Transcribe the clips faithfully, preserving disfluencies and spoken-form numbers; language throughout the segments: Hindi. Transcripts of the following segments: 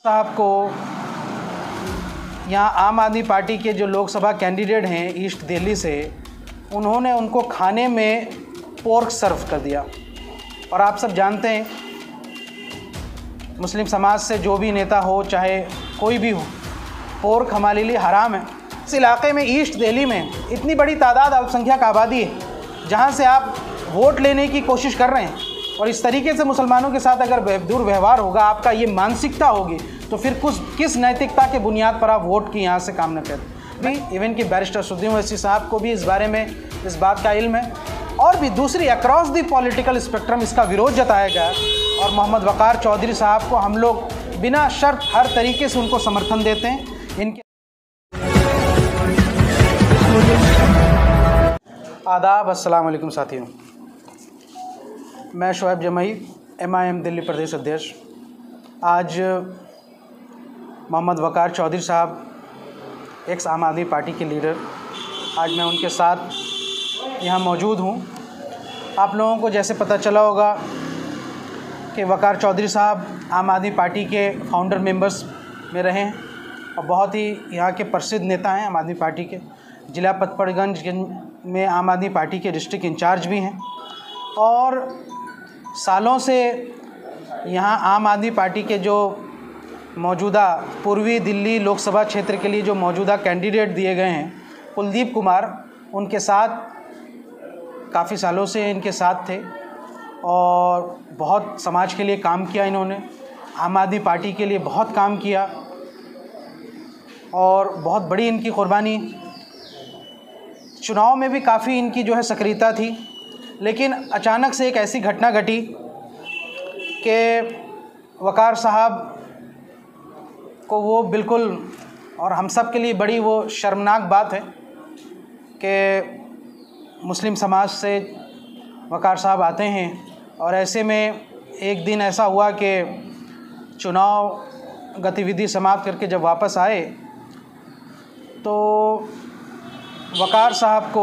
साहब को यहाँ आम आदमी पार्टी के जो लोकसभा कैंडिडेट हैं ईस्ट दिल्ली से, उन्होंने उनको खाने में पोर्क सर्व कर दिया। और आप सब जानते हैं मुस्लिम समाज से जो भी नेता हो चाहे कोई भी हो, पोर्क हमारे लिए हराम है। इस इलाके में ईस्ट दिल्ली में इतनी बड़ी तादाद अल्पसंख्यक आबादी है जहाँ से आप वोट लेने की कोशिश कर रहे हैं, और इस तरीके से मुसलमानों के साथ अगर दुर्व्यवहार होगा, आपका ये मानसिकता होगी, तो फिर कुछ किस नैतिकता के बुनियाद पर आप वोट की यहाँ से काम न करें। भी इवन कि बैरिस्टर असदुद्दीन ओवैसी साहब को भी इस बारे में इस बात का इल्म है, और भी दूसरी अक्रॉस दी पॉलिटिकल स्पेक्ट्रम इसका विरोध जताया गया। और मोहम्मद वक़ार चौधरी साहब को हम लोग बिना शर्त हर तरीके से उनको समर्थन देते हैं। इनके आदाब, अस्सलाम वालेकुम साथियों, मैं Shoaib Jamai, M I M Delhi प्रदेश अध्यक्ष। आज मोहम्मद वक़ार चौधरी साहब एक्स आम आदमी पार्टी के लीडर, आज मैं उनके साथ यहाँ मौजूद हूँ। आप लोगों को जैसे पता चला होगा कि वक़ार चौधरी साहब आम आदमी पार्टी के फाउंडर मेंबर्स में रहे हैं और बहुत ही यहाँ के प्रसिद्ध नेता हैं। आम आदमी पार्टी के ज़िला पचपड़गंज में आम आदमी पार्टी के डिस्ट्रिक्ट इंचार्ज भी हैं, और सालों से यहाँ आम आदमी पार्टी के जो मौजूदा पूर्वी दिल्ली लोकसभा क्षेत्र के लिए जो मौजूदा कैंडिडेट दिए गए हैं कुलदीप कुमार, उनके साथ काफ़ी सालों से इनके साथ थे और बहुत समाज के लिए काम किया इन्होंने, आम आदमी पार्टी के लिए बहुत काम किया और बहुत बड़ी इनकी कुर्बानी। चुनाव में भी काफ़ी इनकी जो है सक्रियता थी, लेकिन अचानक से एक ऐसी घटना घटी कि वक़ार साहब को वो बिल्कुल, और हम सब के लिए बड़ी वो शर्मनाक बात है कि मुस्लिम समाज से वक़ार साहब आते हैं, और ऐसे में एक दिन ऐसा हुआ कि चुनाव गतिविधि समाप्त करके जब वापस आए तो वक़ार साहब को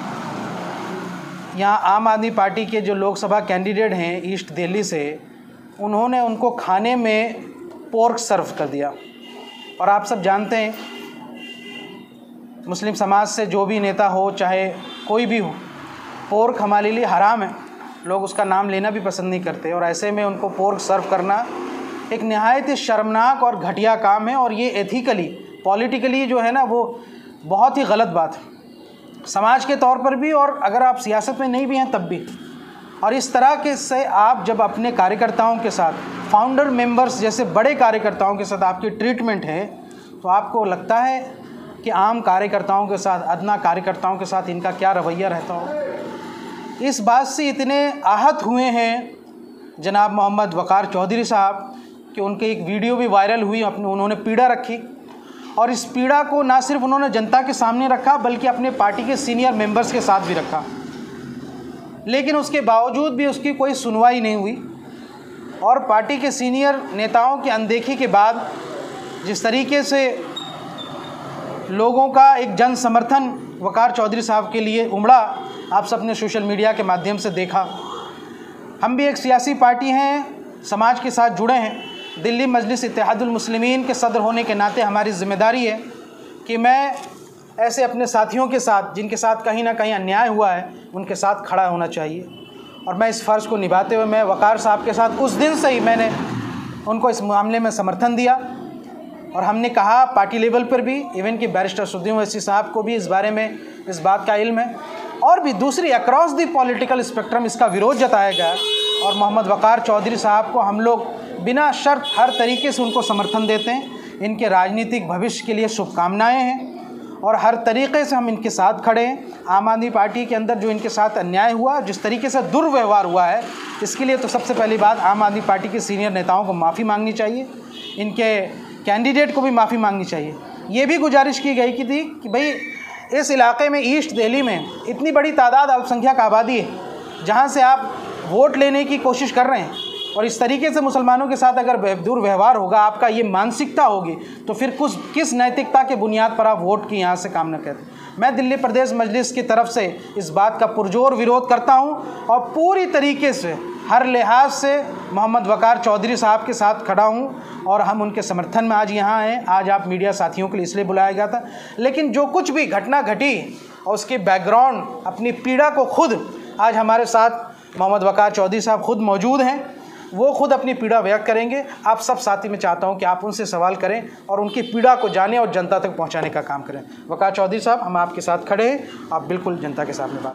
यहाँ आम आदमी पार्टी के जो लोकसभा कैंडिडेट हैं ईस्ट दिल्ली से, उन्होंने उनको खाने में पोर्क सर्व कर दिया। और आप सब जानते हैं मुस्लिम समाज से जो भी नेता हो चाहे कोई भी हो, पोर्क हमारे लिए हराम है, लोग उसका नाम लेना भी पसंद नहीं करते, और ऐसे में उनको पोर्क सर्व करना एक नहायत शर्मनाक और घटिया काम है। और ये एथिकली पॉलिटिकली जो है ना, वो बहुत ही गलत बात है समाज के तौर पर भी, और अगर आप सियासत में नहीं भी हैं तब भी। और इस तरह के से आप जब अपने कार्यकर्ताओं के साथ, फाउंडर मेंबर्स जैसे बड़े कार्यकर्ताओं के साथ आपकी ट्रीटमेंट है, तो आपको लगता है कि आम कार्यकर्ताओं के साथ, अदना कार्यकर्ताओं के साथ इनका क्या रवैया रहता हो। इस बात से इतने आहत हुए हैं जनाब मोहम्मद वक़ार चौधरी साहब कि उनके एक वीडियो भी वायरल हुई, अपने उन्होंने पीड़ा रखी, और इस पीड़ा को ना सिर्फ उन्होंने जनता के सामने रखा बल्कि अपने पार्टी के सीनियर मेंबर्स के साथ भी रखा, लेकिन उसके बावजूद भी उसकी कोई सुनवाई नहीं हुई। और पार्टी के सीनियर नेताओं की अनदेखी के बाद जिस तरीके से लोगों का एक जन समर्थन वक़ार चौधरी साहब के लिए उमड़ा, आप सब ने सोशल मीडिया के माध्यम से देखा। हम भी एक सियासी पार्टी हैं, समाज के साथ जुड़े हैं। दिल्ली मजलिस इत्तेहादुल मुस्लिमीन के सदर होने के नाते हमारी ज़िम्मेदारी है कि मैं ऐसे अपने साथियों के साथ जिनके साथ कहीं ना कहीं अन्याय हुआ है, उनके साथ खड़ा होना चाहिए। और मैं इस फ़र्ज़ को निभाते हुए मैं वक़ार साहब के साथ उस दिन से ही मैंने उनको इस मामले में समर्थन दिया, और हमने कहा पार्टी लेवल पर भी, इवन कि बैरिस्टर असदुद्दीन ओवैसी साहब को भी इस बारे में इस बात का इल्म है, और भी दूसरी अक्रॉस दी पॉलिटिकल स्पेक्ट्रम इसका विरोध जताया गया। और मोहम्मद वक़ार चौधरी साहब को हम लोग बिना शर्त हर तरीके से उनको समर्थन देते हैं। इनके राजनीतिक भविष्य के लिए शुभकामनाएं हैं और हर तरीके से हम इनके साथ खड़े हैं। आम आदमी पार्टी के अंदर जो इनके साथ अन्याय हुआ, जिस तरीके से दुर्व्यवहार हुआ है, इसके लिए तो सबसे पहली बात आम आदमी पार्टी के सीनियर नेताओं को माफ़ी मांगनी चाहिए, इनके कैंडिडेट को भी माफ़ी मांगनी चाहिए। ये भी गुजारिश की गई कि थी कि भाई इस इलाके में ईस्ट दिल्ली में इतनी बड़ी तादाद अल्पसंख्यक आबादी है जहाँ से आप वोट लेने की कोशिश कर रहे हैं, और इस तरीके से मुसलमानों के साथ अगर दुर्व्यवहार होगा, आपका ये मानसिकता होगी, तो फिर कुछ किस नैतिकता के बुनियाद पर आप वोट की यहाँ से काम न करते। मैं दिल्ली प्रदेश मजलिस की तरफ से इस बात का पुरजोर विरोध करता हूँ और पूरी तरीके से हर लिहाज से मोहम्मद वक़ार चौधरी साहब के साथ खड़ा हूँ और हम उनके समर्थन में आज यहाँ हैं। आज आप मीडिया साथियों के लिए इसलिए बुलाया गया था, लेकिन जो कुछ भी घटना घटी और उसके बैकग्राउंड, अपनी पीड़ा को खुद आज हमारे साथ मोहम्मद वक़ार चौधरी साहब खुद मौजूद हैं, वो खुद अपनी पीड़ा व्यक्त करेंगे। आप सब साथी में चाहता हूं कि आप उनसे सवाल करें और उनकी पीड़ा को जानें और जनता तक पहुंचाने का काम करें। वक़ार चौधरी साहब, हम आपके साथ खड़े हैं, आप बिल्कुल जनता के सामने बात